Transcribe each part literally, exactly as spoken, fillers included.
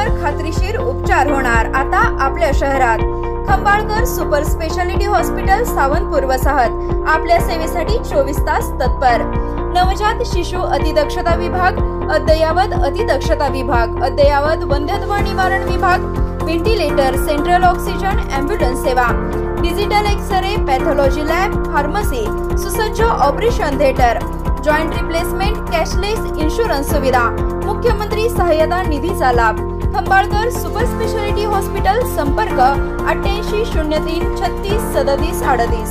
खर्चावर खात्रीशीर उपचार होणार आता आपल्या शहरात। Khambalkar super speciality hospital Sawantpur वसाहत आपल्या सेवेसाठी चोवीस तास तत्पर। नवजात शिशु अतिदक्षता विभाग, अद्ययावत अतिदक्षता विभाग, अद्ययावत वंध्यत्व निवारण विभाग, व्हेंटिलेटर, सेंट्रल ऑक्सिजन, एम्ब्युलन्स सेवा, digital X-ray, pathology lab, pharmacy, सुसज्ज operation theatre, joint replacement, cashless insurance सुविधा, मुख्यमंत्री सहायता निधीचा लाभ। खंबाळकर सुपर स्पेशालिटी हॉस्पिटल, संपर्क अठ्ठ्याऐंशी शून्य तीन छत्तीस सदतीस अडतीस।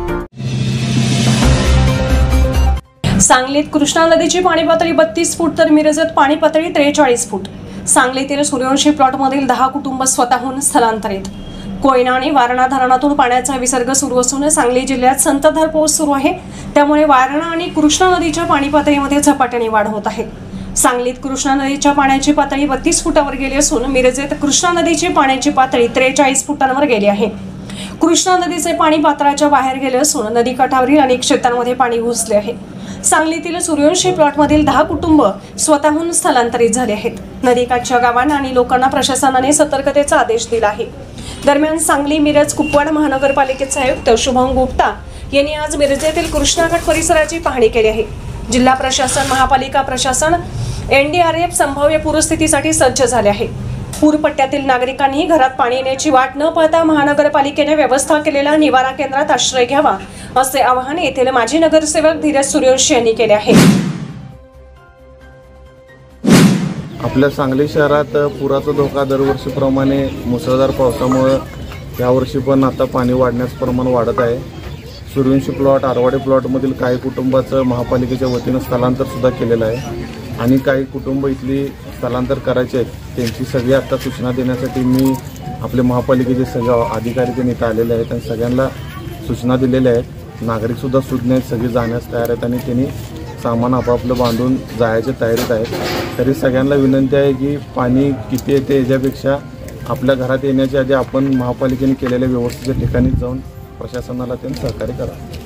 सांगलीत कृष्णा नदीची पाणी पातळी बत्तीस फूट तर मिरजेत पाणी पातळी त्रेचाळीस फूट। सांगलीतील सूर्यवंशी प्लॉटमधील दहा कुटुंब स्वतःहून स्थलांतरित। कोयना आणि वारणा धरणातून पाण्याचा विसर्ग सुरू असून सांगली जिल्ह्यात संततधार पाऊस सुरू आहे, त्यामुळे वारणा आणि कृष्णा नदीच्या पाणी पातळीमध्ये झपाट्याने वाढ होत आहे। सांगलीत कृष्णा नदीच्या पाण्याची पातळी बत्तीस फुटावर गेली असून मिरजेत कृष्णा नदीची पाण्याची पातळी त्रेचाळीस फुटांवर गेली आहे। कृष्णा नदीचे पाणी पात्राच्या बाहेर गेले असून नदीकाठावरील अनेक शेतांमध्ये पाणी घुसले आहे। सांगलीतील सूर्यवंशी प्लॉटमधील दहा कुटुंब स्वतःहून स्थलांतरित झाले आहेत। नदीकाठच्या गावांना आणि लोकांना प्रशासनाने सतर्कतेचा आदेश दिला आहे। दरम्यान सांगली मिरज कुपवाड महानगरपालिकेचे आयुक्त शुभम गुप्ता यांनी आज मिरजेतील कृष्णाघाट परिसराची पाहणी केली आहे। जिल्हा प्रशासन, महापालिका प्रशासन, एनडीआरएफ संभाव्य पूरस्थितीसाठी सज्ज झाले आहे। पूरपट्ट्यातील नागरिकांनी घरात पाणी येण्याची वाट न पाहता महानगरपालिकेने व्यवस्था केलेल्या निवारा केंद्रात आश्रय घ्यावा, असे आवाहन येथील माजी नगरसेवक धीरज सूर्यवंशी यांनी केले आहे। आपल्या सांगली शहरात पुराचा धोका दरवर्षीप्रमाणे मुसळधार पावसामुळे यावर्षी पण आता पाणी वाढण्याचं प्रमाण वाढत आहे। सूर्यवंशी प्लॉट, आरवाडे प्लॉटमधील काही कुटुंबाचं महापालिकेच्या वतीनं स्थलांतर सुद्धा केलेलं आहे आणि काही कुटुंब इथली स्थलांतर करायचे आहेत, त्यांची सगळी आता सूचना देण्यासाठी मी आपले महापालिकेचे सगळे अधिकारी त्यांनी इथं आलेले आहेत आणि सगळ्यांना सूचना दिलेल्या आहेत। नागरिकसुद्धा सूचना आहेत, सगळे जाण्यास तयार आहेत आणि त्यांनी सामान आपापलं बांधून जायच्या तयारीत आहेत। तरी सगळ्यांना विनंती आहे की पाणी किती येते याच्यापेक्षा आपल्या घरात येण्याच्या आधी आपण महापालिकेने केलेल्या व्यवस्थेच्या ठिकाणी जाऊन प्रशासनाला त्यांनी सहकार्य करा।